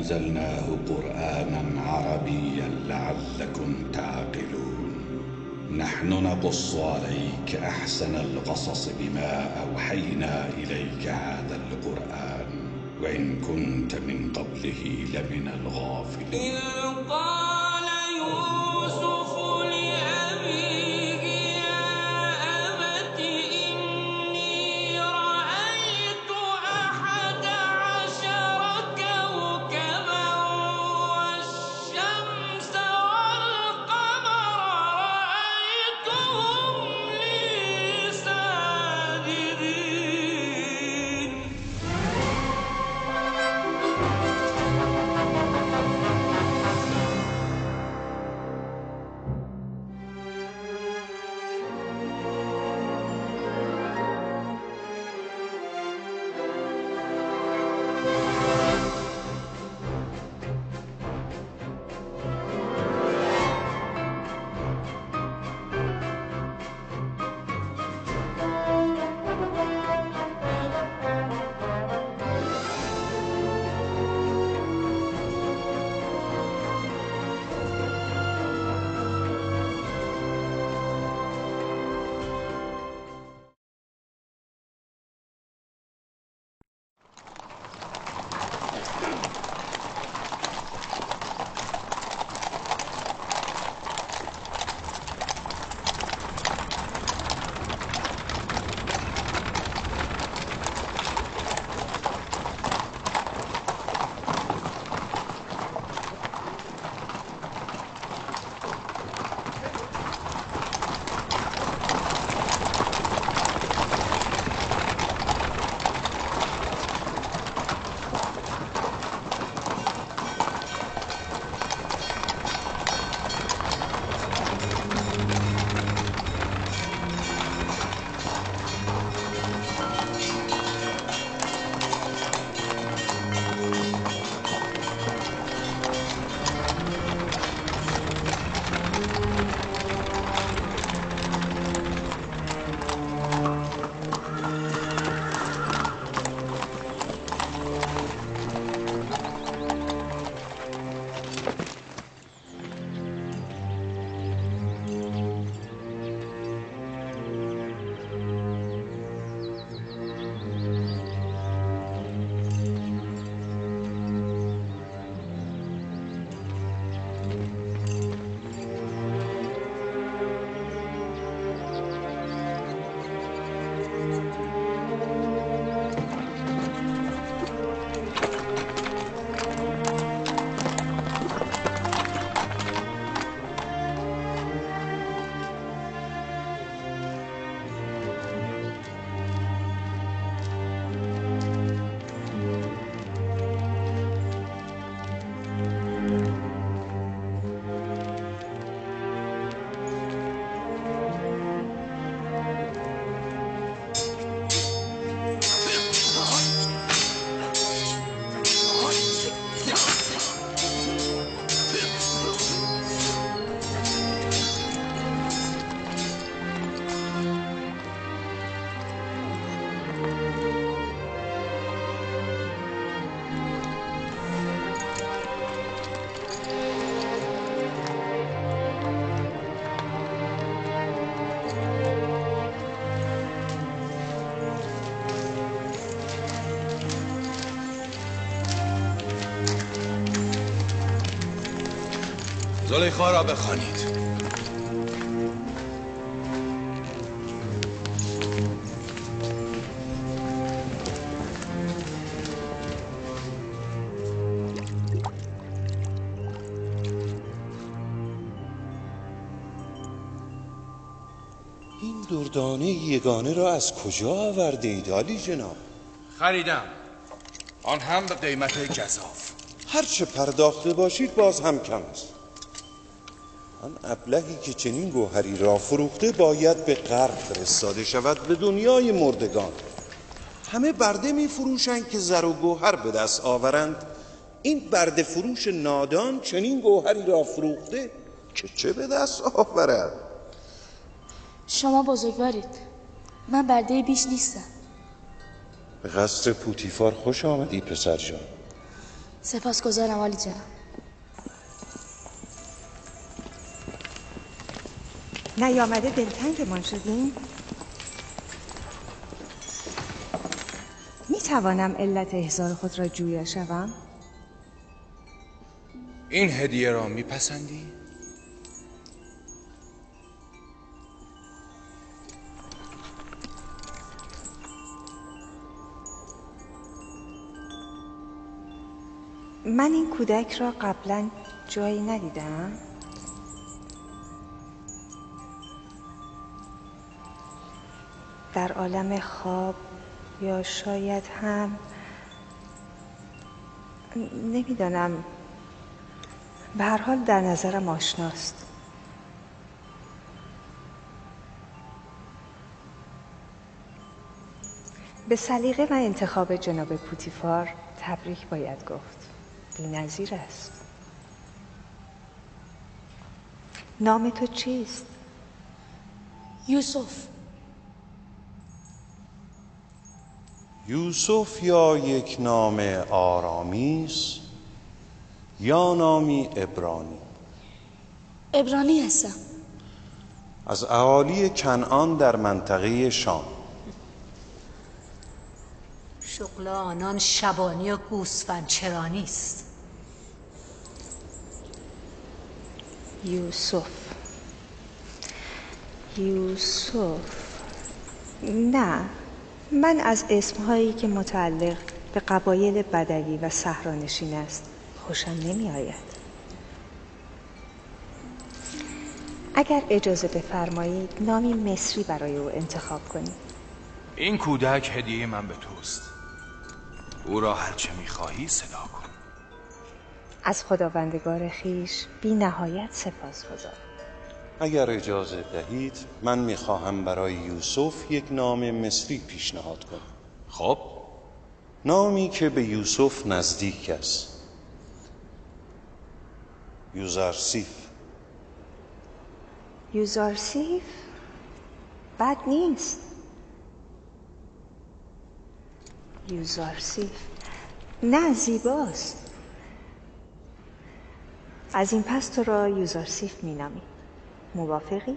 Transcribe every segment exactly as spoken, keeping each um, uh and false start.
أنزلناه قرآنا عربيا لعلكم تعقلون. نحن نقص عليك أحسن القصص بما أوحينا إليك هذا القرآن وإن كنت من قبله لمن الغافلين. إذ قال يوسف لأبيه يا أبت إني رأيت أحد عشر كوكبا والشمس والقمر رأيتهم لي ساجدين. زلیخا را بخوانید. این دردانه یگانه را از کجا آورده اید عالی جناب؟ خریدم، آن هم به قیمت گزاف. هرچه پرداخته باشید باز هم کم است. آن ابلهی که چنین گوهری را فروخته باید به غرب فرستاده شود، به دنیای مردگان. همه برده می فروشند که زر و گوهر به دست آورند. این برده فروش نادان چنین گوهری را فروخته که چه به دست آورد؟ شما بزرگوارید، من برده بیش نیستم. به قصر پوتیفار خوش آمدی پسر جان. سپاسگزارم والی جناب. نیامده دلتنگمان شدیم؟ می توانم علت احضار خود را جویا شوم؟ این هدیه را میپسندی؟ من این کودک را قبلا جایی ندیدم. در عالم خواب یا شاید هم نمیدانم، به هر حال در نظرم آشناست. به سلیقه و انتخاب جناب پوتیفار تبریک باید گفت. بی‌نظیر است. نام تو چیست؟ یوسف. یوسف یا یک نام آرامیست یا نامی عبرانی؟ عبرانی هستم. از اهالی کنعان در منطقه شام. شغل آنان شبانی و گوسفند چرانی است. یوسف یوسف نه، من از اسمهایی که متعلق به قبایل بدوی و صحرانشین است خوشم نمی آید. اگر اجازه بفرمایید نامی مصری برای او انتخاب کنید. این کودک هدیه من به توست. او را هرچه میخواهی صدا کن. از خداوندگار خیش بی نهایت سپاسگزارم. اگر اجازه دهید من میخواهم برای یوسف یک نام مصری پیشنهاد کنم. خب، نامی که به یوسف نزدیک است. یوزارسیف. یوزارسیف بد نیست. یوزارسیف نه، زیباست. از این پس تو را یوزارسیف می نامیم. موافقی؟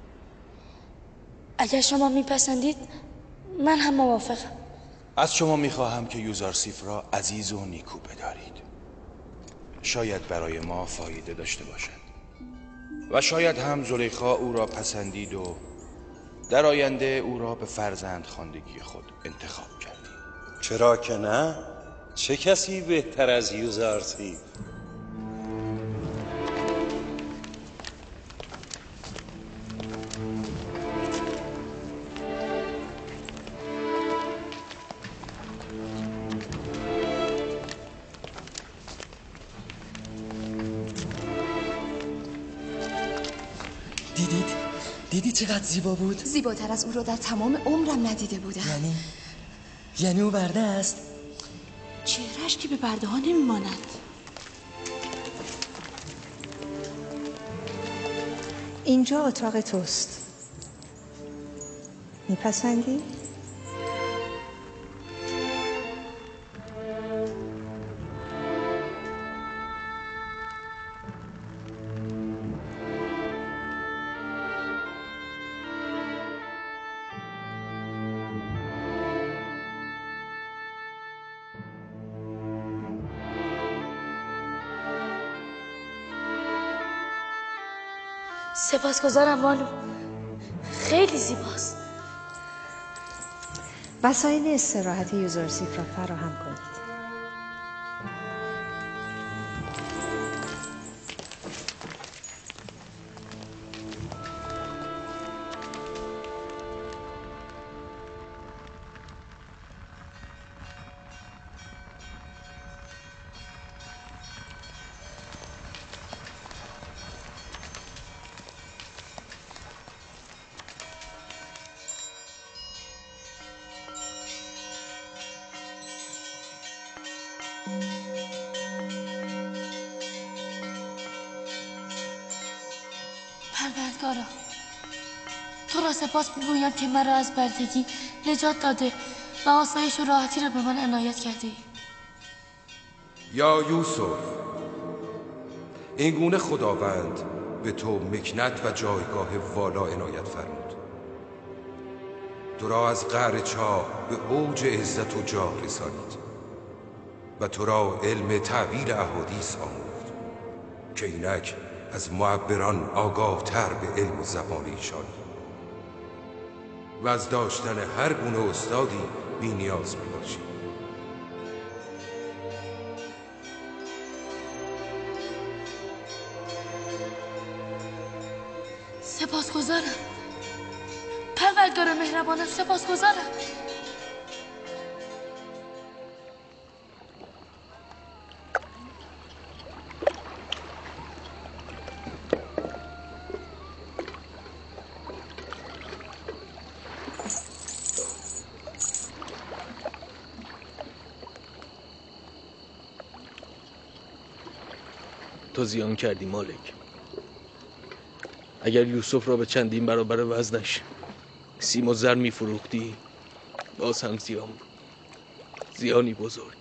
اگر شما میپسندید من هم موافقم. از شما میخواهم که یوزارسیف را عزیز و نیکو بدارید. شاید برای ما فایده داشته باشد و شاید هم زلیخا او را پسندید و در آینده او را به فرزند خواندگی خود انتخاب کردید. چرا که نه؟ چه کسی بهتر از یوزارسیف؟ دیدید؟ دیدید چقدر زیبا بود؟ زیباتر از او رو در تمام عمرم ندیده بودم. یعنی یعنی او برده است؟ چهرهش که به برده ها نمیماند. اینجا اتاق توست. میپسندی؟ سپاسگزارم بانو، خیلی زیباست. وسایل استراحت یوزارسیف را فراهم کنید. پروردگارا، تو را سپاس میگویم که مرا از بردگی نجات داده و آسایش و راحتی را به من عنایت کرده ای. یا یوسف، اینگونه خداوند به تو مکنت و جایگاه والا عنایت فرمود. تو را از قعر چاه به اوج عزت و جاه رسانید و تو را علم تعبیر احادیث آموخت که اینک از معبران آگاه تر به علم و زبان ایشانی و از داشتن هر گونه استادی بی نیاز می باشی. سپاسگزارم پروردگار مهربانم، سپاسگزارم. تو زیان کردی مالک. اگر یوسف را به چندین برابر وزنش سیم و زر میفروختی باز هم زیان بود، زیانی بزرگ.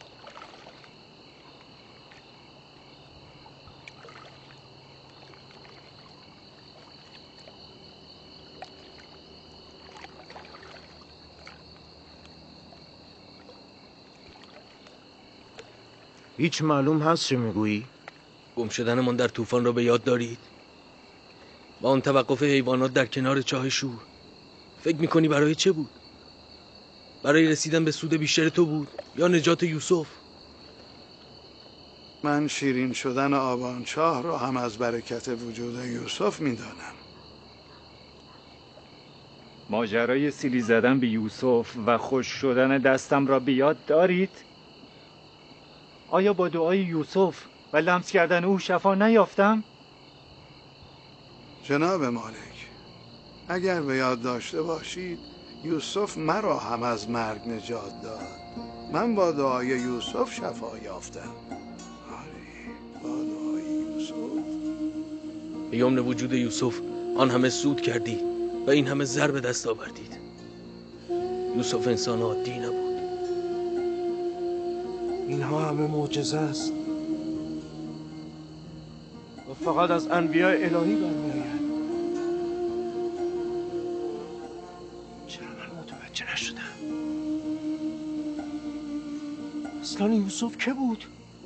هیچ معلوم هست چه میگویی؟ گم شدنمان در طوفان را به یاد دارید؟ با آن توقف حیوانات در کنار چاه شور، فکر میکنی برای چه بود؟ برای رسیدن به سود بیشتر تو بود یا نجات یوسف؟ من شیرین شدن آبان چاه را هم از برکت وجود یوسف میدانم. ماجرای سیلی زدن به یوسف و خوش شدن دستم را به یاد دارید؟ آیا با دعای یوسف و لمس کردن او شفا نیافتم؟ جناب مالک، اگر به یاد داشته باشید یوسف مرا هم از مرگ نجات داد. من با دعای یوسف شفا یافتم. آره، با دعای یوسف. به یمن وجود یوسف آن همه سود کردید و این همه زر به دست آوردید. یوسف انسان عادی نبود. اینها همه معجزه است و فقط از انبیاء الهی برمی‌آید. چرا من متوجه نشدم؟ اصلا یوسف که بود؟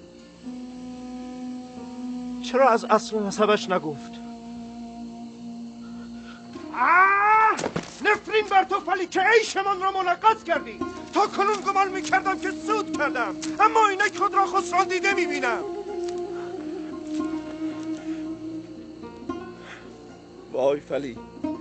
چرا از اصل و نسبش نگفت؟ آه! نفرین بر تو فلی که عیشمان را منغص کردی. تا کنون گمان میکردم که سود کردم، اما اینک خود را خسران دیده میبینم. وای فلی،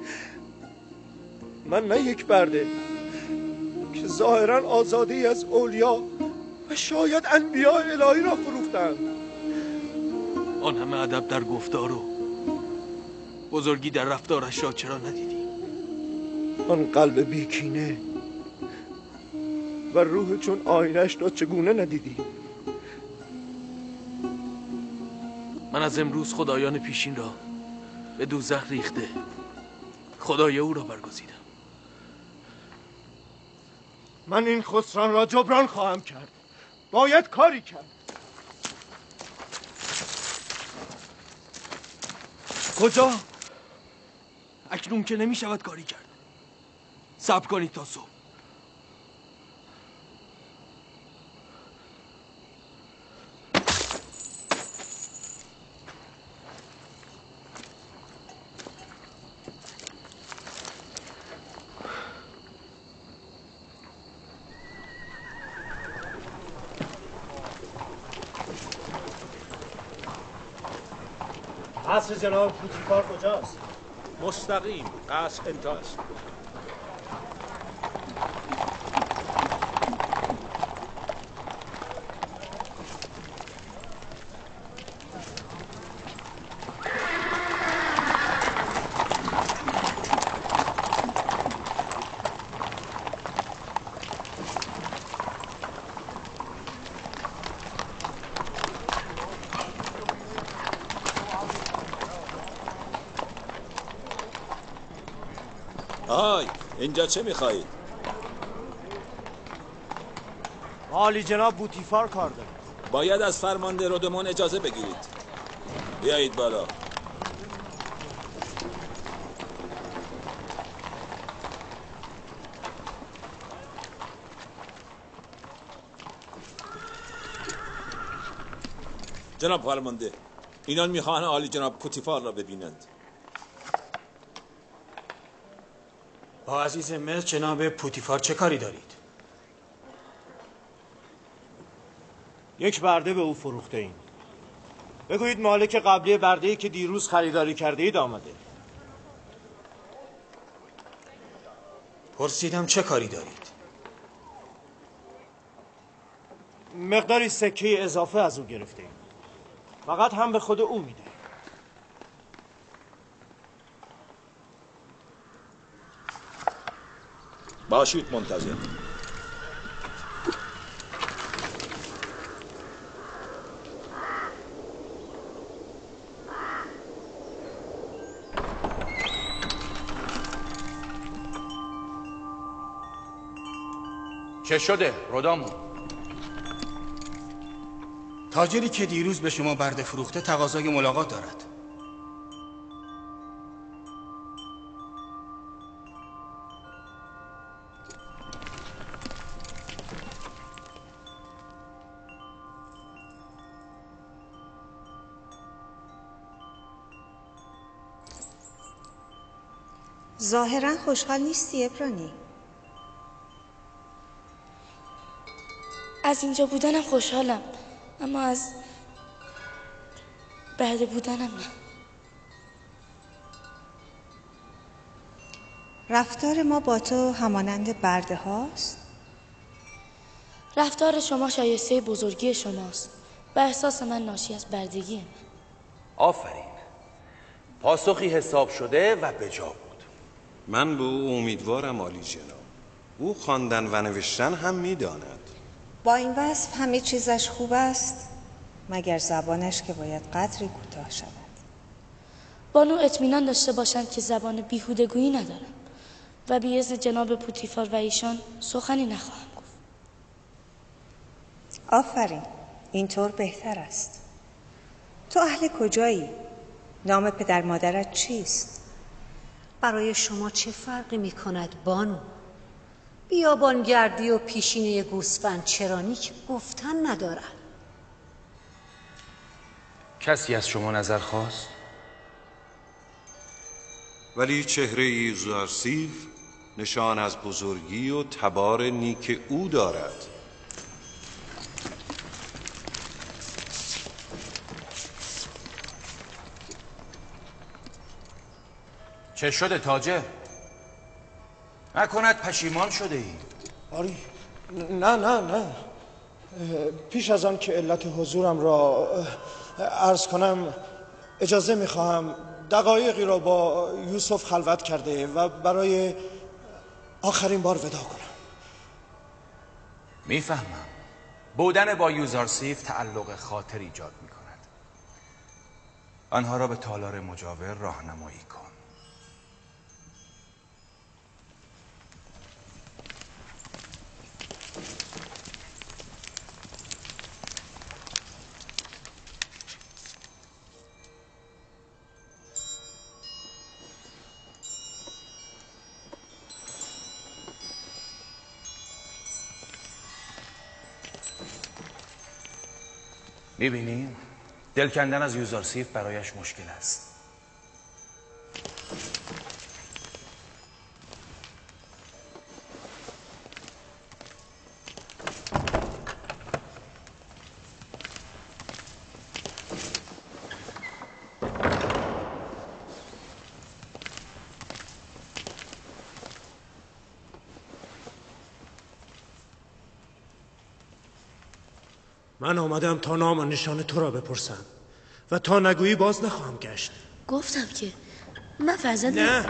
من نه یک برده که ظاهرا آزادی از اولیا و شاید انبیاء الهی را فروختم. آن همه ادب در گفتار و بزرگی در رفتارش را چرا ندیدی؟ آن قلب بیکینه و روح چون آینش را چگونه ندیدی؟ من از امروز خدایان پیشین را به دوزخ ریخته خدای او را برگزیدم. من این خسران را جبران خواهم کرد. باید کاری کرد. کجا؟ اکنون که نمی شود کاری کرد. صبر کنید تا صبح. قصر جناب پوتیفار کجاست؟ مستقیم قصر انتهاست. آی اینجا چه میخواهید؟ عالی جناب بوتیفار کار دارد. باید از فرمانده رودمان اجازه بگیرید. بیایید بالا. جناب فرمانده، اینان میخواهند عالی جناب پوتیفار را ببینند. با عزیز مصر جناب پوتیفار چه کاری دارید؟ یک برده به او فروخته ایم. بگویید مالک قبلی برده‌ای که دیروز خریداری کرده اید آمده. پرسیدم چه کاری دارید؟ مقداری سکه اضافه از او گرفته ایم. فقط هم به خود او میده. باشید منتظر. چه شده رودامون؟ تاجری که دیروز به شما برده فروخته تقاضای ملاقات دارد. ظاهرا خوشحال نیستی ابرانی؟ از اینجا بودنم خوشحالم، اما از برده بودنم نه. رفتار ما با تو همانند برده هاست؟ رفتار شما شایسته بزرگی شماست و احساس من ناشی از بردگی من. آفرین، پاسخی حساب شده و بجا بود. من به او امیدوارم عالی جناب. او خواندن و نوشتن هم میداند. با این وصف همه چیزش خوب است مگر زبانش که باید قدری کوتاه شود. بانو اطمینان داشته باشند که زبان بیهودگویی ندارم و بی اذن جناب پوتیفار و ایشان سخنی نخواهم گفت. آفرین، اینطور بهتر است. تو اهل کجایی؟ نام پدر مادرت چیست؟ برای شما چه فرقی می کند بانو؟ بیابانگردی و پیشینه گوسفند چرانی که گفتن ندارد. کسی از شما نظر خواست؟ ولی چهره یوزارسیف نشان از بزرگی و تبار نیک او دارد. چه شده تاجر؟ نکند پشیمان شده ای؟ آری نه نه نه پیش از آن که علت حضورم را عرض کنم اجازه میخواهم دقایقی را با یوسف خلوت کرده و برای آخرین بار ودا کنم. میفهمم. بودن با یوزارسیف تعلق خاطر ایجاد میکند. آنها را به تالار مجاور راهنمایی کن. میبینی؟ دل کندن از یوزارسیف برایش مشکل است. من آمدم تا نام و نشان تو را بپرسم و تا نگویی باز نخواهم گشت. گفتم که من فرزند نه،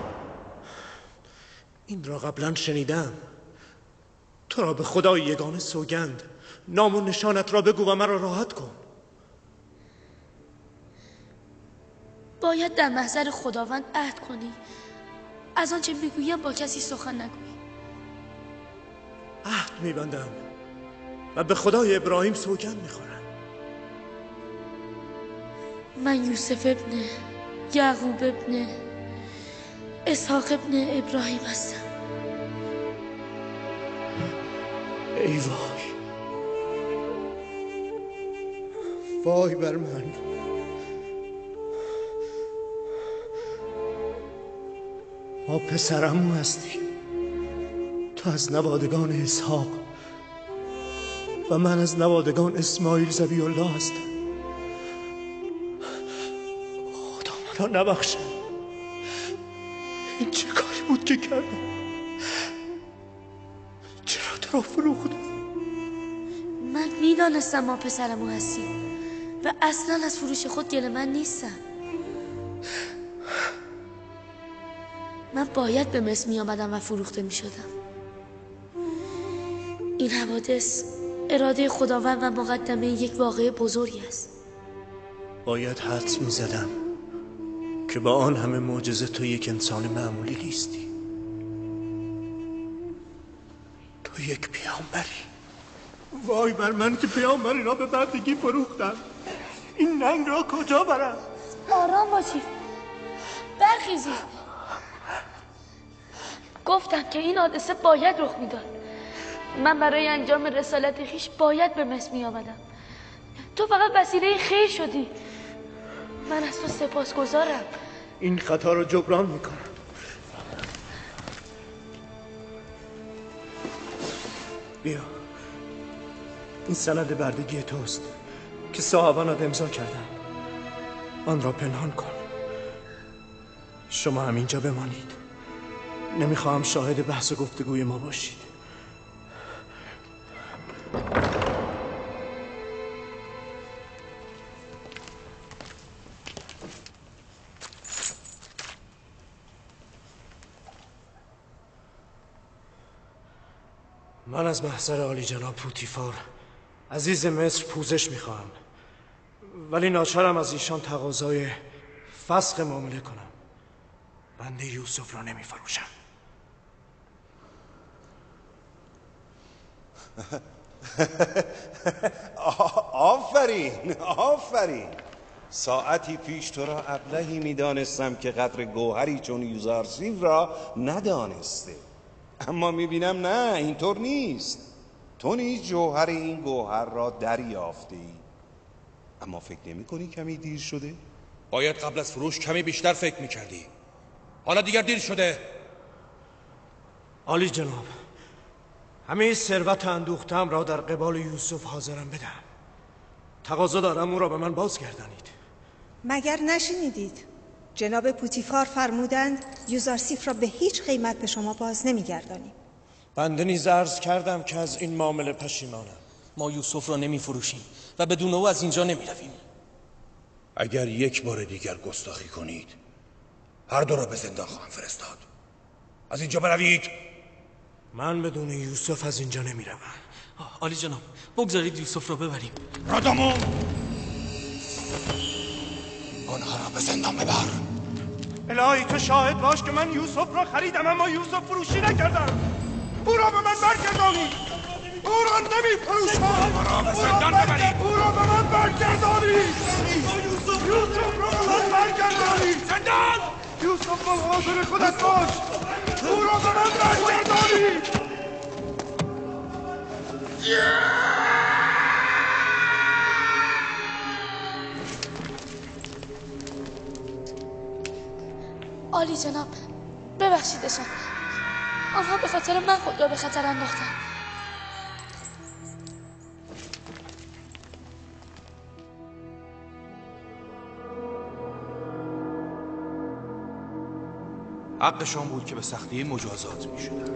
این را قبلا شنیدم. تو را به خدای یگانه سوگند، نام و نشانت را بگو و مرا راحت کن. باید در محضر خداوند عهد کنی از آنچه میگویم با کسی سخن نگویی. عهد میبندم و به خدای ابراهیم سوگند میخورم. من یوسف ابن یعقوب ابن اسحاق ابن ابراهیم هستم. ای وای، وای بر من. ما پسرمو هستیم. تو از نوادگان اسحاق و من از نوادگان اسماعیل ذبیح الله هستم. خدا منو نبخشه. این چه کاری بود که کردم؟ چرا تو رو فروختم؟ من میدانستم ما پسرمو هستیم و اصلا از فروش خود گله من نیستم. من باید به مصر می آمدم و فروخته می شدم. این حوادث اراده خداوند و مقدمه یک واقعه بزرگی است. باید حدس می زدم که با آن همه معجزه تو یک انسان معمولی نیستی. تو یک پیامبری. وای بر من که پیامبری را به بردگی فروختم. این ننگ را کجا برم؟ آرام باشید، برخیزید. گفتم که این حادثه باید رخ میداد. من برای انجام رسالت خویش باید به مصر می آمدم. تو فقط وسیله خیر شدی. من از تو سپاسگزارم. این خطا رو جبران میکنم. بیا، این سند بردگی توست که صاحبانت امضا کردن. آن را پنهان کن. شما همینجا بمانید. نمیخواهم شاهد بحث و گفتگوی ما باشید. من از محضر عالی جناب پوتیفار عزیز مصر پوزش میخواهم، ولی ناچارم از ایشان تقاضای فسخ معامله کنم. بنده یوسف را نمیفروشم. آفرین آفرین. ساعتی پیش تو را ابلهی میدانستم که قدر گوهری چون یوزارسیف را ندانسته، اما میبینم نه، اینطور نیست. تو نیز جوهر این گوهر را دریافته ای، اما فکر نمی کنی کمی دیر شده؟ باید قبل از فروش کمی بیشتر فکر میکردی. حالا دیگر دیر شده. عالی جناب، همه ثروت اندوختم را در قبال یوسف حاضرم بدم. تقاضا دارم او را به من بازگردانید. مگر نشنیدید جناب پوتیفار فرمودند یوزارسیف را به هیچ قیمت به شما باز نمیگردانیم. بنده نیز عرض کردم که از این معامله پشیمانم. ما یوسف را نمی فروشیم و بدون او از اینجا نمی رویم. اگر یک بار دیگر گستاخی کنید هر دو را به زندان خواهم فرستاد. از اینجا بروید. من بدون یوسف از اینجا نمی روم. عالی جناب، بگذارید یوسف را ببریم. رادامون، آنها را به زندان ببر. الهی تو شاهد باش که من یوسف را خریدم اما یوسف فروشی نکردم. او را به من برگردانید. او را نمی فروشم. او را به زندان ببرید. او را به من برگردانید. یوسف را به من برگردانید. زندان. یوسف را حاضر خودت باش. او را به من برگردانید. عالی جناب، ببخشیدشان. آنها به خاطر من خود را به خطر انداختند. حقشان بود که به سختی مجازات می شدن.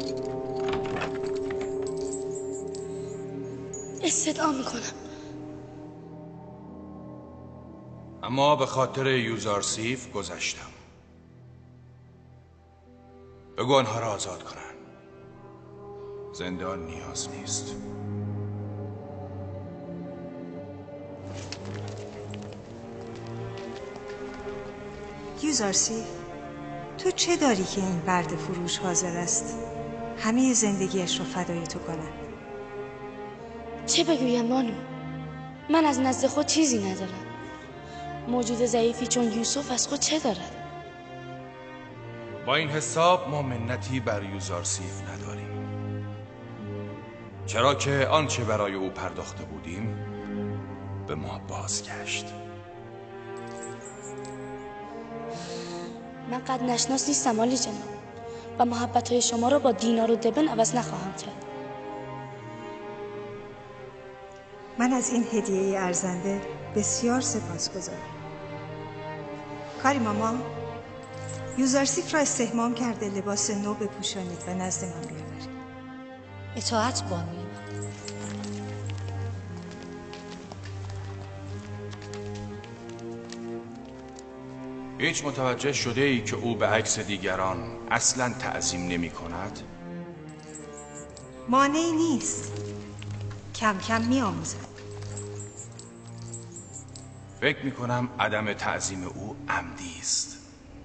استدعا می کنم. اما به خاطر یوزارسیف گذشتم. بگو آنها را آزاد کنن. زندان نیاز نیست. یوزارسیف، تو چه داری که این برد فروش حاضر است همه زندگیش رو فدای تو کنه؟ چه بگویم بانو؟ من از نزد خود چیزی ندارم. موجود ضعیفی چون یوسف از خود چه دارد؟ با این حساب ما منتی بر یوزارسیف نداریم، چرا که آنچه برای او پرداخته بودیم به ما بازگشت. من قد نشناس نیستم عالی جناب و محبت های شما را با دینار و دبن عوض نخواهم کرد. من از این هدیه ارزنده بسیار سپاسگزارم. کاری ماما، یوزارسیف را استحمام کرده لباس نو بپوشانید و نزد من بیاورید. اطاعت بانوی من. هیچ متوجه شده ای که او به عکس دیگران اصلا تعظیم نمی کند؟ مانعی نیست، کم کم می آموزد. فکر می کنم عدم تعظیم او عمدی است.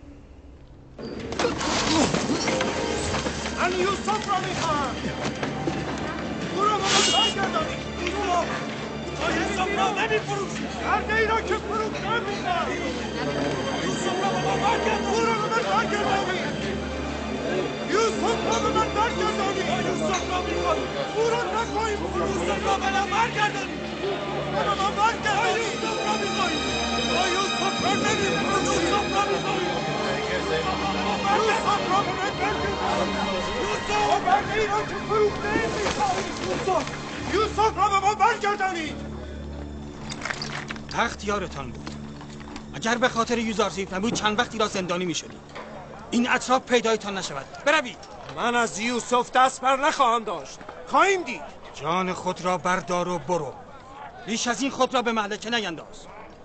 من یوسف را می خواهم. او را با من برگردانی. یوسف تا یوسف را نمی فروشی. کرده ای را که فروختم می خواهم. یوسف را با من برگردانی. او را با من برگردانی. یوسف را با من برگردانی. یوسف را می خواهم. او را نخواهیم فروخت. یوسف را با من برگردانی. با من برگردانی. یوسف را می خواهیم. یوسف را نمی فروشی. یوسف را می خواهیم. یوسف را با من برگردانی. یوسف برده ای را که فروخته ای می خواهیم. یوسف یوسف را با من برگردانی. تخت یارتان بود. اگر به خاطر یوزارسیف نبود چند وقتی را زندانی می شدید. این اطراف پیدایتان نشود. بروید. من از یوسف دست بر نخواهم داشت. خواهیم دید. جان خود را بردار و برو. بیش از این خود را به مهلکه نینداز.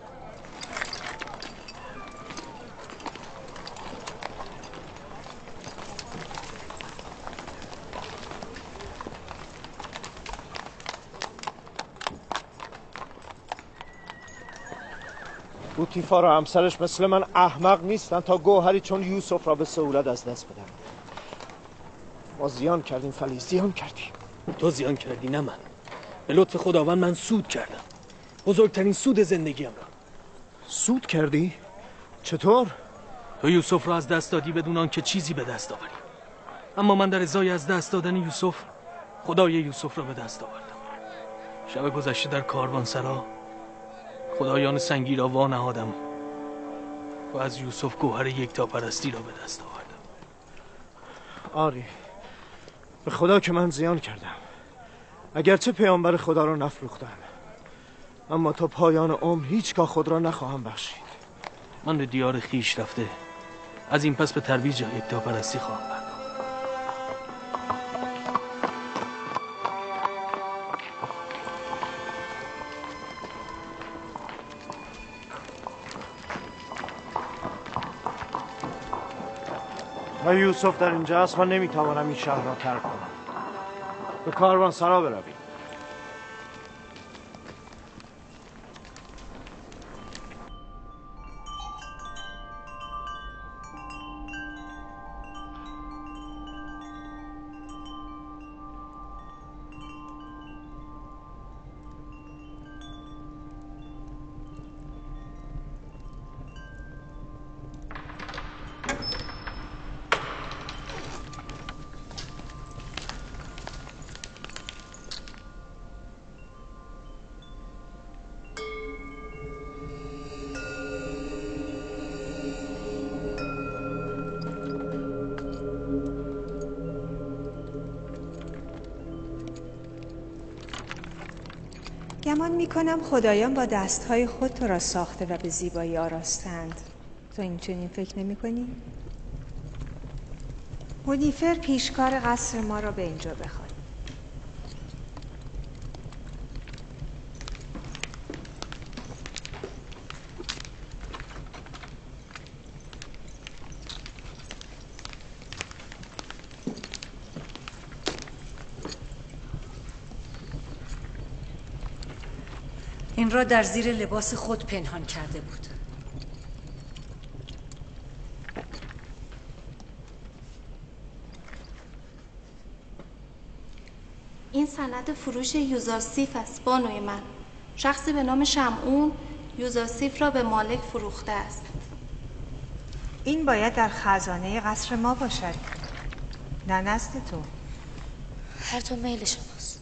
پوتیفار و همسرش مثل من احمق نیستن تا گوهری چون یوسف را به سهولت از دست بدن. ما زیان کردیم فلی، زیان کردیم. تو زیان کردی نه من. به لطف خداوند من سود کردم، بزرگترین سود زندگیم را. سود کردی؟ چطور؟ تو یوسف را از دست دادی بدون آنکه چیزی به دست آوری، اما من در ازای از دست دادن یوسف خدای یوسف را به دست آوردم. شب گذشته در کاروانسرا خدایان سنگی را وا نهادم و از یوسف گوهر یکتاپرستی را به دست آوردم. آری، به خدا که من زیان کردم، اگرچه پیامبر خدا را نفروختم، اما تا پایان عمر هیچگاه خود را نخواهم بخشید. من به دیار خیش رفته از این پس به ترویج یکتاپرستی خواهم پرداخت. و یوسف در اینجا است، من نمیتوانم این شهر را ترک کنم. به کاروانسرا برویم. گمان میکنم خدایان با دستهای خود تو را ساخته و به زیبایی آراستند. تو این چنین فکر نمی کنی؟ پوتیفر پیشکار قصر ما را به اینجا بخواد. این را در زیر لباس خود پنهان کرده بود. این سند فروش یوزارسیف است بانوی من. شخصی به نام شمعون یوزارسیف را به مالک فروخته است. این باید در خزانه قصر ما باشد، نه نزد تو. هر تو میل شماست.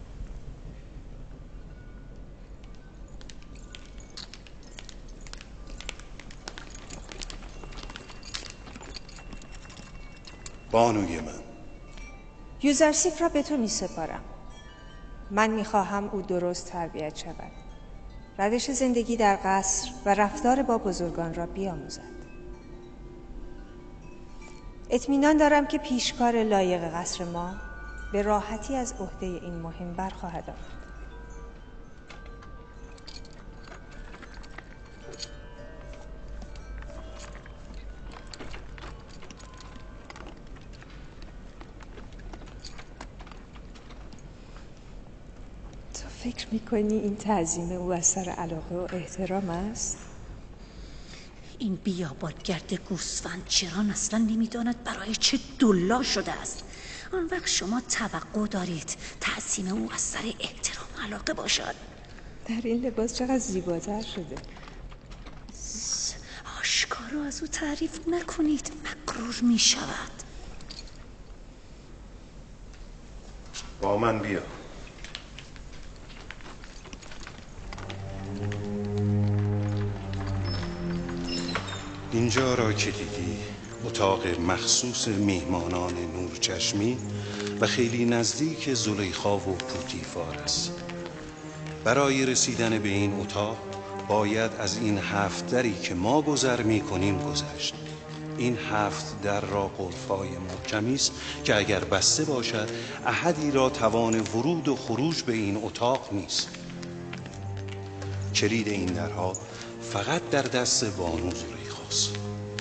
بانوی من، یوزارسیف را به تو می سپارم. من می خواهم او درست تربیت شود، روش زندگی در قصر و رفتار با بزرگان را بیاموزد. اطمینان دارم که پیشکار لایق قصر ما به راحتی از عهده این مهم برخواهد آمد. تو فکر میکنی این تعظیم او از سر علاقه و احترام است؟ این بیابانگرد گوسفند چران اصلا نمیداند برای چه دلا شده است. آن وقت شما توقع دارید تعظیم او از سر احترام و علاقه باشد؟ در این لباس چقدر زیباتر شده. آشکارا از او تعریف نکنید، مغرور می شود. با من بیا. اینجا را که دیدی اتاق مخصوص میهمانان نورچشمی و خیلی نزدیک زلیخا و پوتیفار است. برای رسیدن به این اتاق باید از این هفت دری که ما گذر می کنیم گذشت. این هفت در را قلف‌های محکمی است که اگر بسته باشد احدی را توان ورود و خروج به این اتاق نیست. کلید این درها فقط در دست بانو زلیخاست.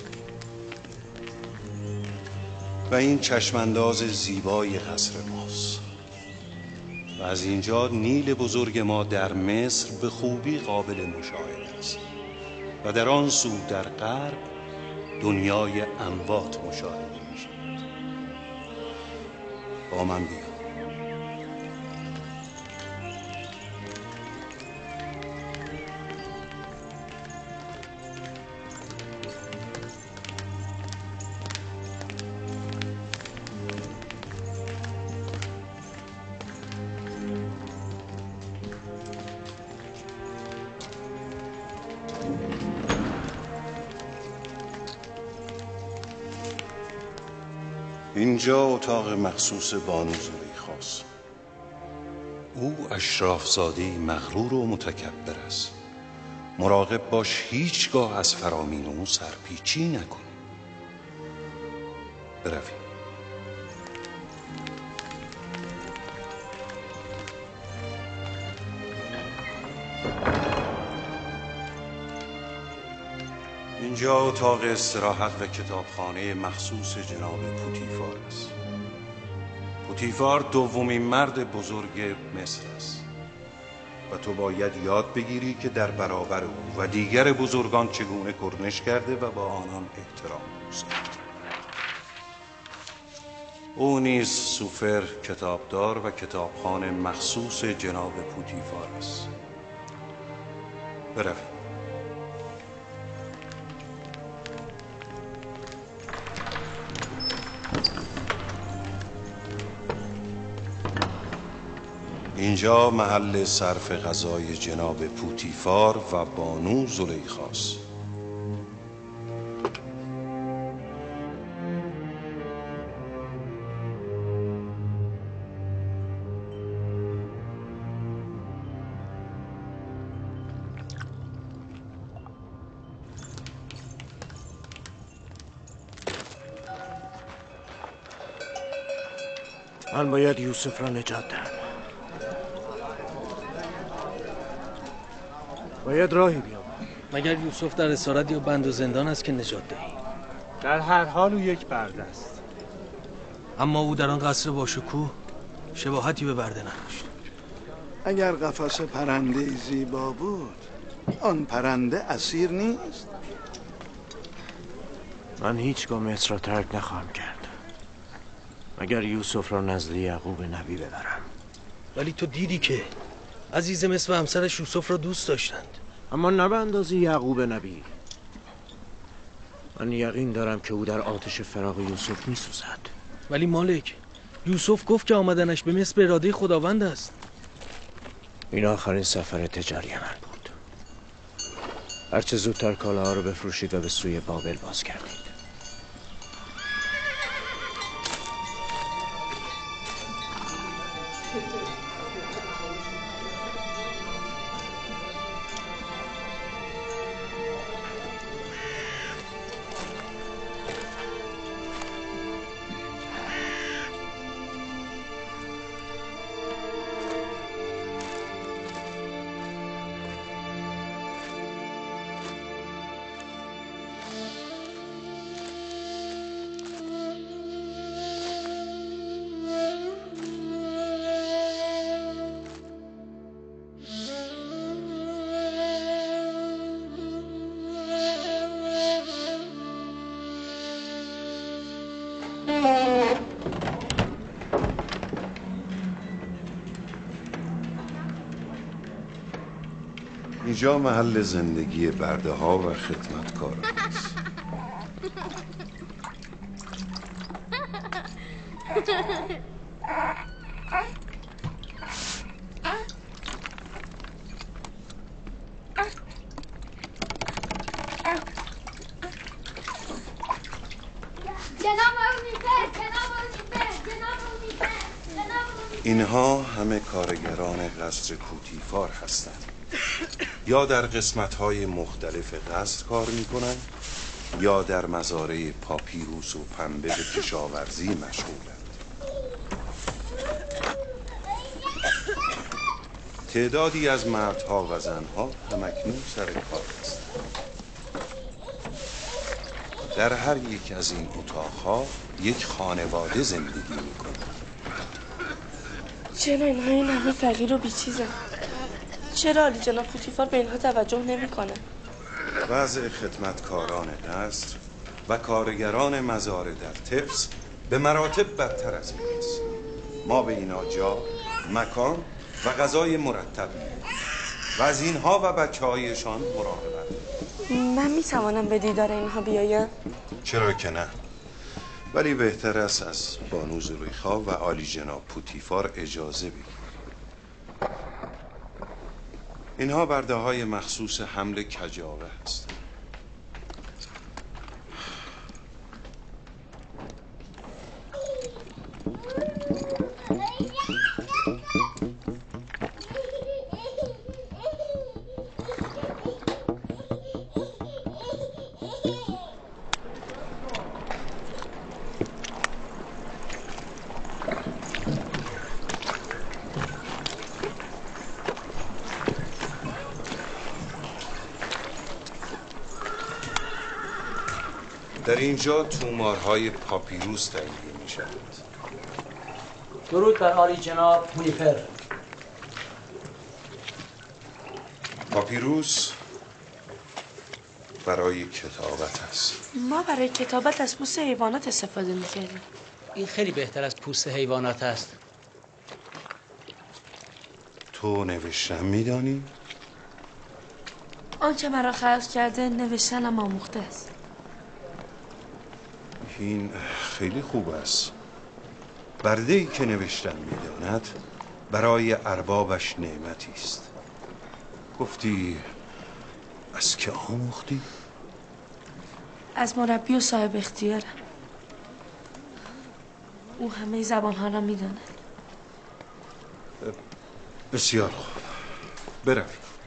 و این چشمانداز زیبای قصر ماست. و از اینجا نیل بزرگ ما در مصر به خوبی قابل مشاهده است. و در آن سو در غرب دنیای اموات مشاهده می شود. با من بیا. اینجا اتاق مخصوص بانو زلیخاست. او اشرافزاده‌ای مغرور و متکبر است. مراقب باش هیچگاه از فرامین او سرپیچی نکنی. برویم. اینجا اتاق استراحت و کتابخانه مخصوص جناب پوتیفار است. پوتیفار دومین مرد بزرگ مصر است و تو باید یاد بگیری که در برابر او و دیگر بزرگان چگونه کرنش کرده و با آنان احترام گذاشته. او نیز سوفر، کتابدار و کتابخانه مخصوص جناب پوتیفار است. برویم. اینجا محل صرف غذای جناب پوتیفار و بانو زلیخاست. من باید یوسف را نجات دهم. باید راهی بیام. مگر یوسف در اسارت یا بند و زندان است که نجات دهی؟ در هر حال او یک برده است. اما او در آن قصر باشکوه شباهتی به برده نداشت. اگر قفس پرنده زیبا بود، آن پرنده اسیر نیست؟ من هیچگاه مصر را ترک نخواهم کرد مگر یوسف را نزد یعقوب نبی ببرم. ولی تو دیدی که عزیز مصر و همسرش یوسف را دوست داشتند. اما نه به اندازه یعقوب نبی. من یقین دارم که او در آتش فراق یوسف میسوزد. ولی مالک، یوسف گفت که آمدنش به مصر به اراده خداوند است. این آخرین سفر تجاری من بود. هرچه زودتر کالاها رو بفروشید و به سوی بابل باز کردید. اینجا محل زندگی برده ها و خدمتکاران است. اینها همه کارگران قصر پوتیفار هستند. یا در قسمت‌های مختلف قصر کار می‌کنند یا در مزارع پاپیروس و پنبه به کشاورزی مشغولند. تعدادی از مردها و زنها همکنون سر کار هستند. در هر یک از این اتاق‌ها یک خانواده زندگی می‌کنند. چرا اینها این همه فقیر و بیچیزن؟ چرا عالی جناب پوتیفار به اینها توجه نمی‌کنه؟ وضع خدمتکاران قصر و کارگران مزارع در طفس به مراتب بدتر از این است. ما به اینا جا، مکان و غذای مرتب میدیم و از اینها و بچه‌هایشان مراقبت. من میتوانم به دیدار اینها بیایم؟ چرا که نه؟ ولی بهتر است از بانو زلیخا و عالی جناب پوتیفار اجازه بگیریم. اینها برده های مخصوص حمل کجاوه هستند. در اینجا تومارهای پاپیروس تهیه می شود. درود بر عالی جناب پولیفر. پاپیروس برای کتابت است. ما برای کتابت از پوست حیوانات استفاده می‌کردیم. این خیلی بهتر از پوست حیوانات است. تو نوشتن می‌دانی؟ آنچه مرا خلق کرده نوشتنم آموخته است. این خیلی خوب است. برده‌ای که نوشتن می‌داند برای اربابش نعمتی است. گفتی از که آموختی؟ از مربی و صاحب اختیارم. او همه زبان‌ها را می‌داند. بسیار خوب. برویم.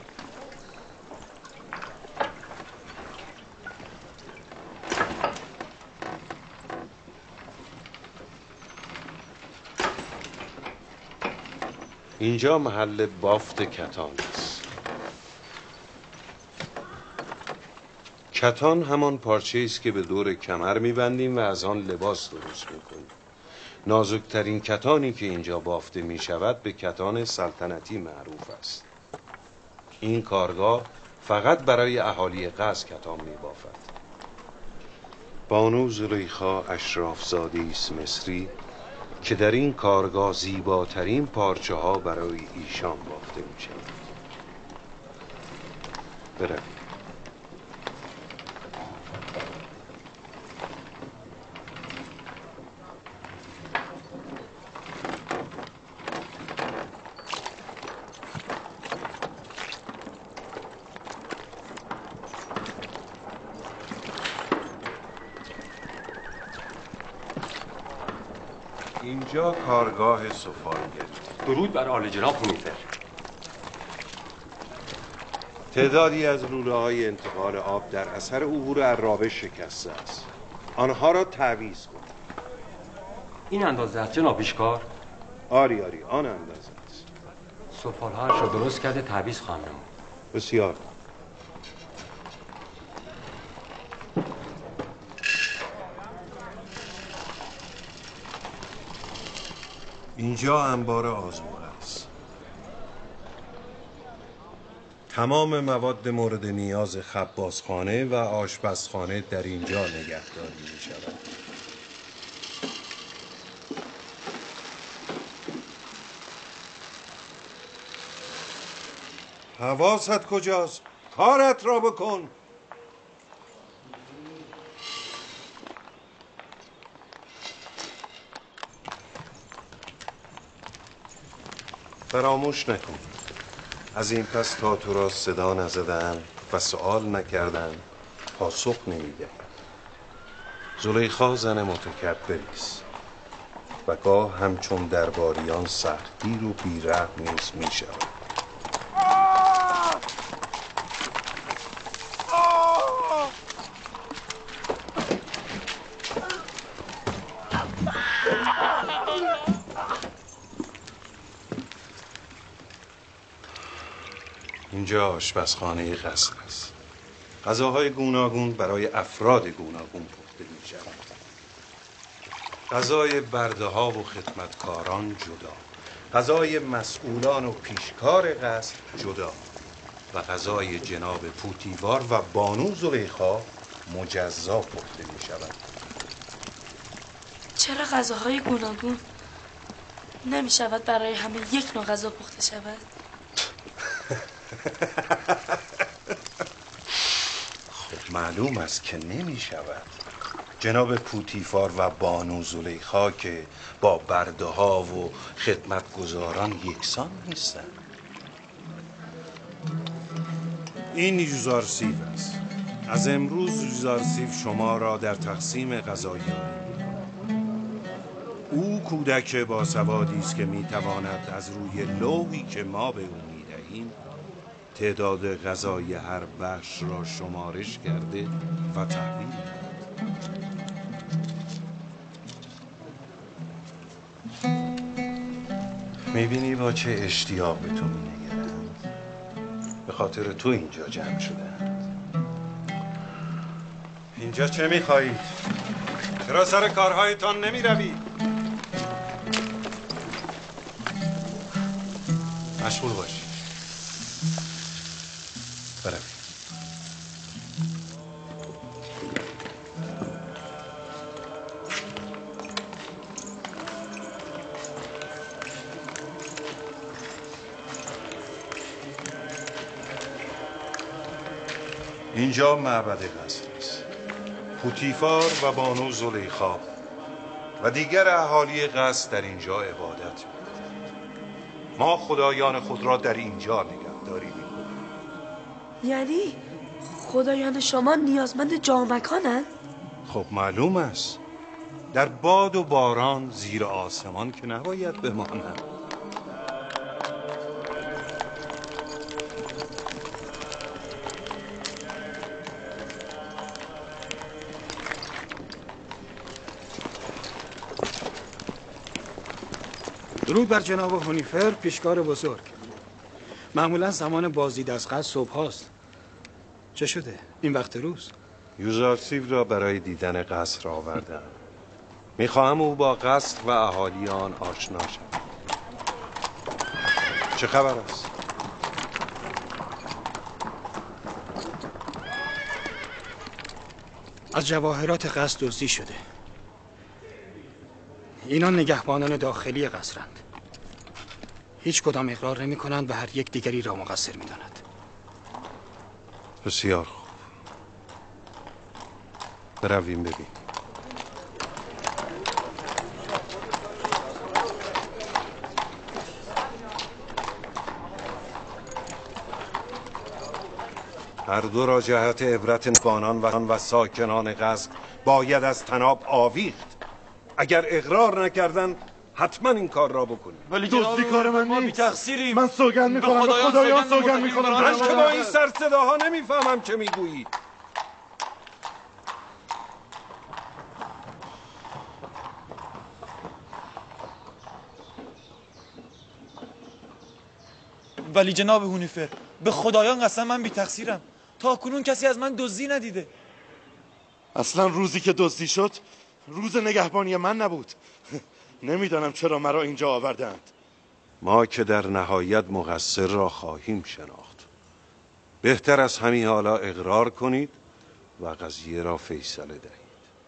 اینجا محل بافت کتان است. کتان همان پارچه است که به دور کمر می‌بندیم و از آن لباس درست می‌کنیم. نازکترین کتانی که اینجا بافته می‌شود به کتان سلطنتی معروف است. این کارگاه فقط برای اهالی قصر کتان می‌بافد. بانو زلیخا اشرافزاده است مصری که در این کارگاه زیباترین پارچه ها برای ایشان بافته می شود. بروید. اینجا کارگاه سفالگری. درود بر آل جناب هنیفر. تعدادی از لوله های انتقال آب در اثر عبور عرابه شکسته است. آنها را تعویض کن. این اندازه است جناب پیشکار؟ آری آری آن اندازه است. سفالهایش را درست کرده تعویض خواهم نمود. بسیار. اینجا انبار آذوقه است. تمام مواد مورد نیاز خبازخانه و آشپزخانه در اینجا نگهداری می شود. حواست کجاست؟ کارت را بکن. فراموش نکن از این پس تا تو را صدا نزدن و سؤال نکردن پاسخ نمیده. زلیخا زن متکبری است و گاه همچون درباریان سختگیر و بی‌رحم نیز می شود. اینجا آشپزخانه قصر است. غذاهای گوناگون برای افراد گوناگون پخته می شود. غذای برده ها و خدمتکاران جدا، غذای مسئولان و پیشکار قصر جدا و غذای جناب پوتیوار و بانو زلیخا مجزا پخته می شود. چرا غذاهای گوناگون نمی شود برای همه یک نوع غذا پخته شود؟ خب معلوم است که نمی شود. جناب پوتیفار و بانو زلیخا که با برده ها و خدمتگزاران یکسان نیستند. این یوزارسیف است. از امروز یوزارسیف شما را در تقسیم غذاییان. او کودک باسوادی است که میتواند از روی لوحی که ما به او میدهیم تعداد غذای هر بخش را شمارش کرده و تحویل دهد. میبینی با چه اشتیاق به تو مینگرند. به خاطر تو اینجا جمع شدند. اینجا چه میخواهید؟ چرا سر کارهایتان نمیروید؟ مشغول باشید. بروید. اینجا معبد قصر است. پوتیفار و بانو زلیخا و دیگر اهالی قصر در اینجا عبادت می‌کنند. ما خدایان خود را در اینجا نگهداری می‌کنیم. یعنی خدایان شما نیازمند جا و مکانند؟ خب معلوم است. در باد و باران زیر آسمان که نباید بمانند. درود بر جناب هنیفر، پیشکار بزرگ. معمولا زمان بازدید از قصر صبح هاست. چه شده؟ این وقت روز؟ یوزارسیف را برای دیدن قصر آوردم. میخواهم او با قصر و اهالی آن آشنا شود. چه خبر است؟ از جواهرات قصر دزدی شده. اینا نگهبانان داخلی قصرند. هیچ کدام اقرار نمی کنند و هر یک دیگری را مقصر می داند. بسیار خوب. برویم ببین. هر دو را جهت عبرت بانان و ساکنان قصر باید از طناب آویخت. اگر اقرار نکردن حتما این کار را بکنیم. ولی دزدی کار من ما بی نیست. تقصیریم. من سوگند میکنم به خدایان سوگند میکنم. من که با این سر صداها نمیفهمم چه میگویی. ولی جناب هونیفر به خدایان قسم من بی تقصیرم. تا کنون کسی از من دزدی ندیده. اصلا روزی که دزدی شد روز نگهبانی من نبود. نمیدانم چرا مرا اینجا آوردند. ما که در نهایت مقصر را خواهیم شناخت. بهتر از همین حالا اقرار کنید و قضیه را فیصله دهید.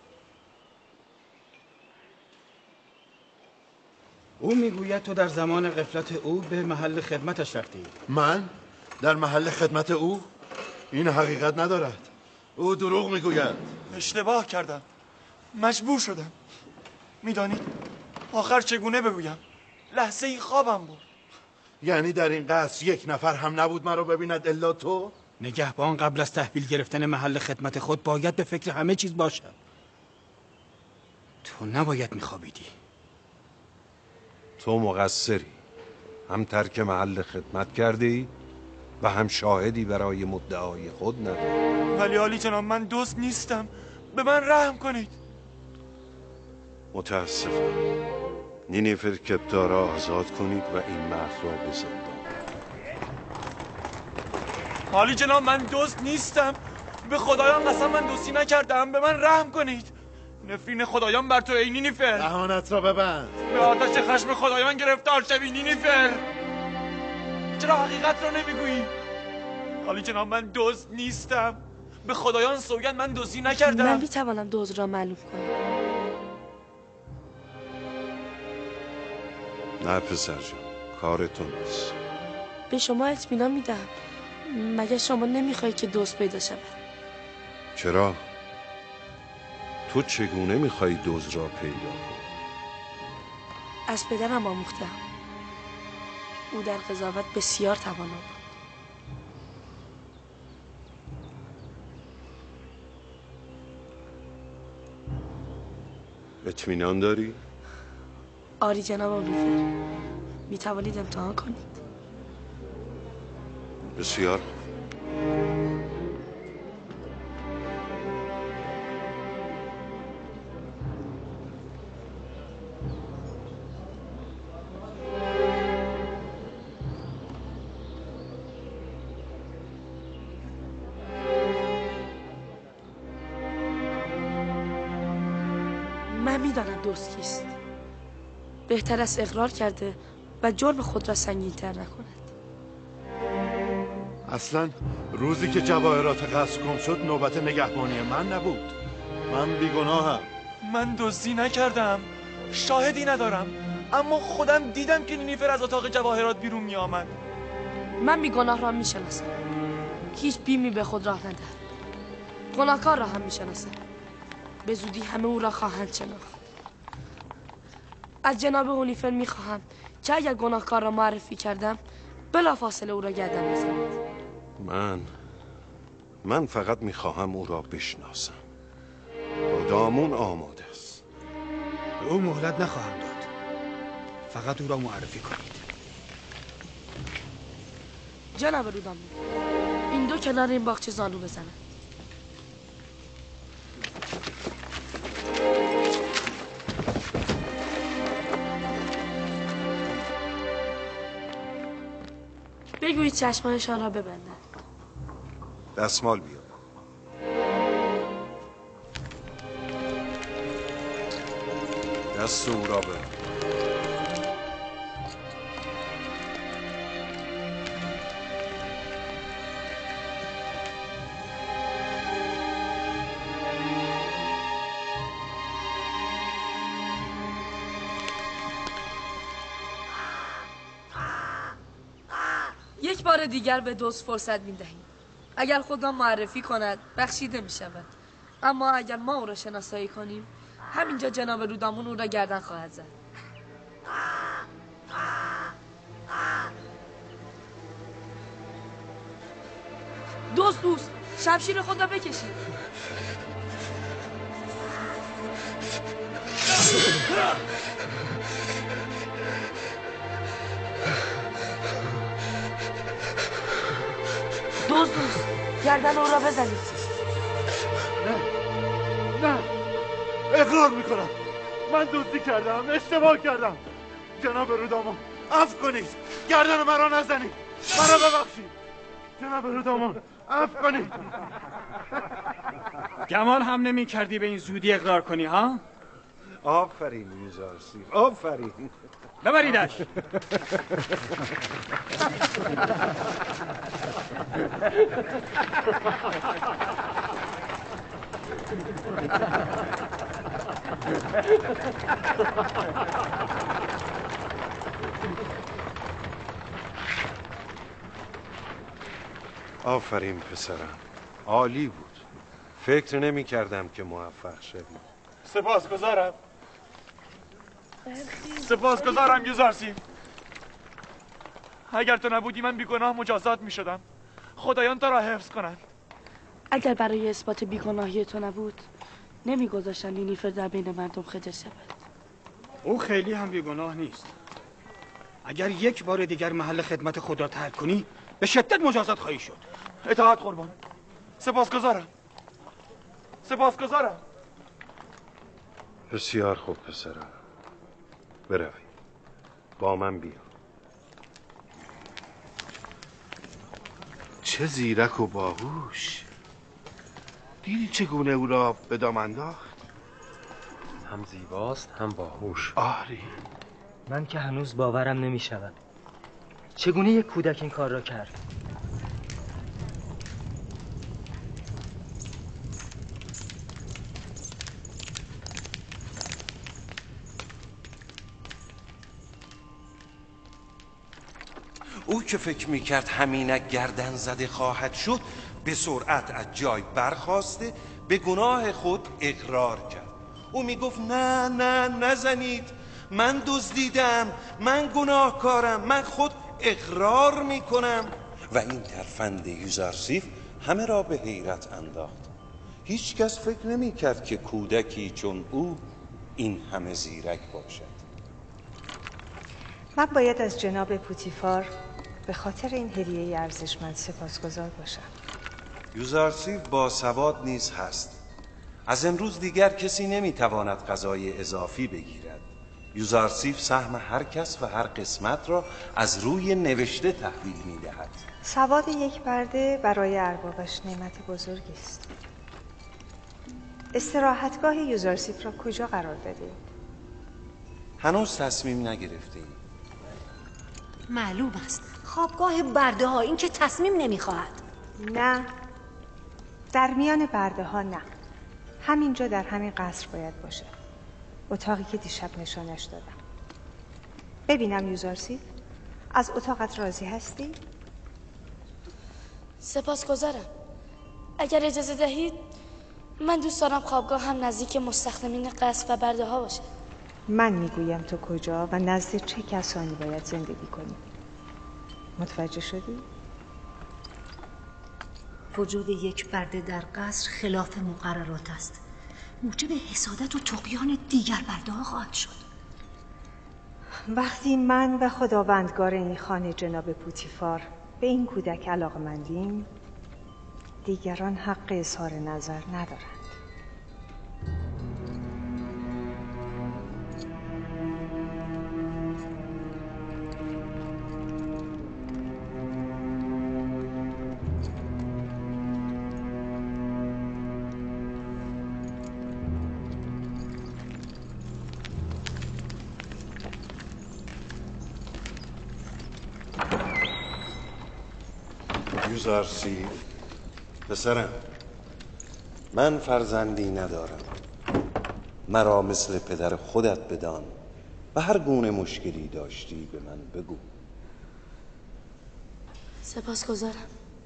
او میگوید تو در زمان غفلت او به محل خدمتش رفتی. من؟ در محل خدمت او؟ این حقیقت ندارد. او دروغ میگوید. اشتباه کردم. مجبور شدم. میدانید آخر چگونه بگویم؟ لحظه ای خوابم بود. یعنی در این قصر یک نفر هم نبود مرا ببیند الا تو؟ نگهبان قبل از تحویل گرفتن محل خدمت خود باید به فکر همه چیز باشد. تو نباید میخوابیدی. تو مقصری. هم ترک محل خدمت کرده ای و هم شاهدی برای مدعای خود نداری. ولی عالی جناب من دوست نیستم. به من رحم کنید. متاسفم. نینیفر کپتا را آزاد کنید و این مرد را به زندان. عالی جناب من دوست نیستم. به خدایان قسم من دوستی نکردم. به من رحم کنید. نفرین خدایان بر تو ای نینیفر. دهانت را ببند. به آتش خشم خدایان گرفتار شوی نینیفر. چرا حقیقت را نمیگویی؟ عالی جناب من دوست نیستم. به خدایان سوگند من دوستی نکردم. من میتوانم دوز را معلوم کنم. نه پسر جان، کار تو نیست. به شما اطمینان میدم. مگر شما نمیخواهید که دوست پیدا شود؟ چرا؟ تو چگونه میخوایی دوز را پیدا کنی؟ از پدرم آموختم. او در قضاوت بسیار توانا بود. اطمینان داری؟ آری جناب الیفر. می توانید امتحان کنید. بسیار. من میدانم دوست کیست. بهتر است اقرار کرده و جرم خود را سنگین‌تر نکند. اصلا روزی که جواهرات قصر گم شد نوبت نگهبانی من نبود. من بیگناهم. من دزدی نکردم. شاهدی ندارم. اما خودم دیدم که نینیفر از اتاق جواهرات بیرون می آمد. من بیگناه را می شناسم. هیچ بیمی به خود راه ندهد. گناهکار را هم می شناسم. به زودی همه او را خواهند شناخت. از جناب هونیفر می خواهم که اگر گناهکار را معرفی کردم بلافاصله او را گردن بزنید. من من فقط میخواهم او را بشناسم. رودامون آماده است. به او مهلت نخواهم داد. فقط او را معرفی کنید. جناب رودامون، این دو کنار این باغچه زانو بزنند. بگویید چشمانشان را ببندند. دستمال بیار. دست او را ببند. یک بار دیگر به دوست فرصت میدهیم. اگر خود را معرفی کند بخشیده می شود، اما اگر ما او را شناسایی کنیم همینجا جناب رودامون او را گردن خواهد زد. دوست دوست شمشیر خود را بکشید. دوست دوست گردن او را بزنید. نه نه اقرار میکنم من دزدی کردم، اشتباه کردم. جناب رودامون عفو کنید، گردن مرا نزنید، مرا ببخشید. جناب رودامون عفو کنید. گمان هم نمی کردی به این زودی اقرار کنی ها؟ آفرین یوزارسیف، آفرین. ببریدش. آفرین پسرم، عالی بود. فکر نمی کردم که موفق شدی. سپاسگزارم سپاسگزارم یوزارسیف. اگر تو نبودی من بیگناه مجازات می شدم. خدایان تو را حفظ کنند. اگر برای اثبات بیگناهی تو نبود نمیگذاشتن یونیفر در بین مردم خجل شود. او خیلی هم بیگناه نیست. اگر یک بار دیگر محل خدمت خود را ترک کنی به شدت مجازات خواهی شد. اطاعت قربان. سپاسگزارم سپاسگزارم. بسیار خوب پسرم، بروید با من بیا. چه زیرک و باهوش. دیدی چگونه او را به دام انداخت؟ هم زیباست هم باهوش. آری. من که هنوز باورم نمی شود. چگونه یک کودک این کار را کرد؟ او که فکر میکرد همینک گردن زده خواهد شد به سرعت از جای برخاسته به گناه خود اقرار کرد. او میگفت نه نه نزنید، من دزدیدم، من گناهکارم، من خود اقرار میکنم. و این ترفند یوزارسیف همه را به حیرت انداخت. هیچ کس فکر نمیکرد که کودکی چون او این همه زیرک باشد. من باید از جناب پوتیفار به خاطر این هدیه ارزشمند سپاسگزار باشم. یوزارسیف با سواد نیز هست. از امروز دیگر کسی نمیتواند غذای اضافی بگیرد. یوزارسیف سهم هر کس و هر قسمت را از روی نوشته تحویل میدهد. سواد یک برده برای اربابش نعمت بزرگی است. استراحتگاه یوزارسیف را کجا قرار دادی؟ هنوز تصمیم نگرفتیم. معلوم است خوابگاه برده ها، این که تصمیم نمیخواهد. نه، در میان برده ها نه. همینجا در همین قصر باید باشه. اتاقی که دیشب نشانش دادم. ببینم یوزارسیف، از اتاقت راضی هستی؟ سپاسگزارم. اگر اجازه دهید من دوست دارم خوابگاه هم نزدیک مستخدمین قصر و برده ها باشه. من میگویم تو کجا و نزد چه کسانی باید زندگی کنی. متوجه شدی؟ وجود یک برده در قصر خلاف مقررات است. موجب حسادت و طغیان دیگر برده ها خواهد شد. وقتی من و خداوندگار این خانه جناب پوتیفار به این کودک علاقمندیم، دیگران حق اظهار نظر ندارند. یوزارسیف پسرم، من فرزندی ندارم. مرا مثل پدر خودت بدان و هر گونه مشکلی داشتی به من بگو. سپاسگزارم.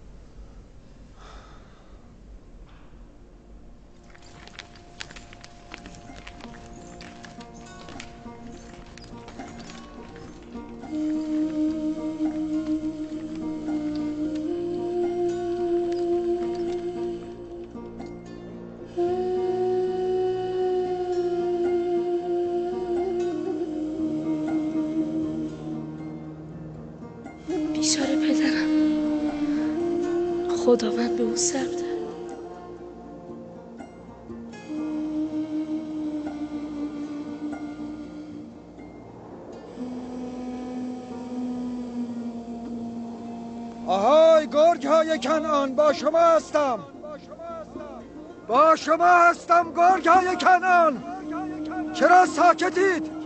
بیچاره پدرم، خداوند به او صبر ده. آهای گرگ های کنعان، با شما هستم، با شما هستم گرگ های کنعان. چرا ساکتید؟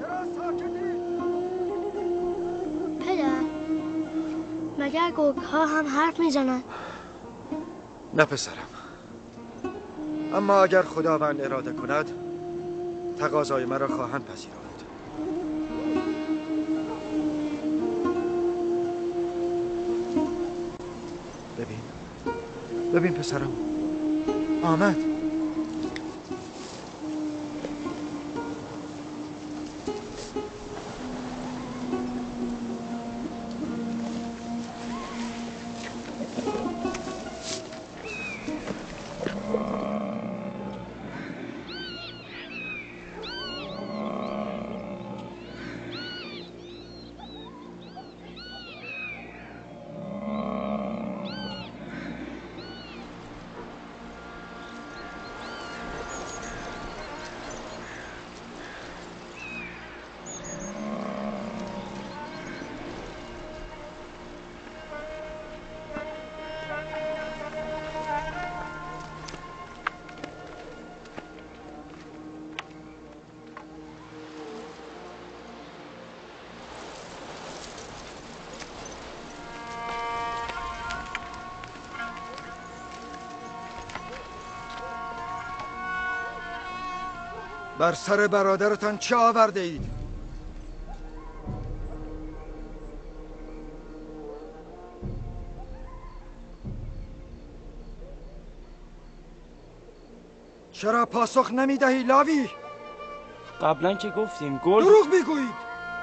پدر، مگر گرگ ها هم حرف میزنند؟ نه پسرم، اما اگر خداوند اراده کند تقاضای مرا خواهند پذیرفت. ببین ببین پسرم، آمد. بر سر برادرتان چه آورده اید؟ چرا پاسخ نمی دهی لاوی؟ قبلا که گفتیم گرگ دروغ میگویید.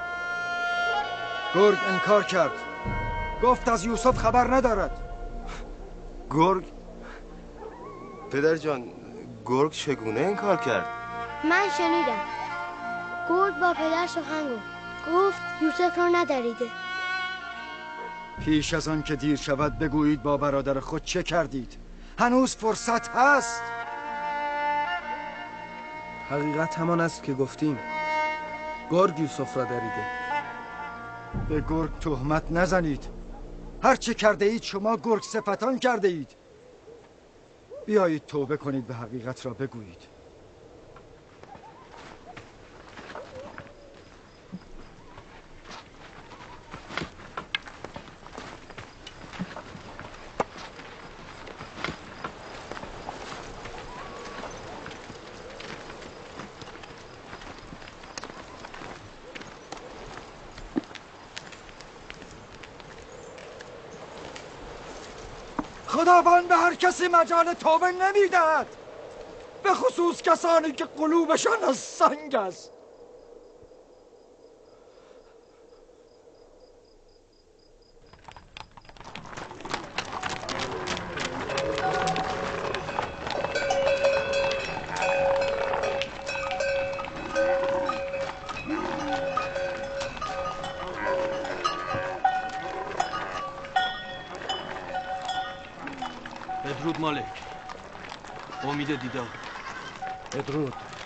گرگ انکار کرد، گفت از یوسف خبر ندارد. گرگ؟ پدر جان، گرگ چگونه انکار کرد؟ من شنیدم. گرگ با پدر سخن گفت. گفت یوسف را ندریده. پیش از آن که دیر شود بگویید با برادر خود چه کردید. هنوز فرصت هست. حقیقت همان است که گفتیم. گرگ یوسف را دریده. به گرگ تهمت نزنید. هر چه کرده اید شما گرگ صفتان کرده اید. بیایید توبه کنید، به حقیقت را بگویید. خداوند به هر کسی مجال توبه نمیدهد، به خصوص کسانی که قلوبشان از سنگ است. بدرود مالک، امید دیدار. بدرود.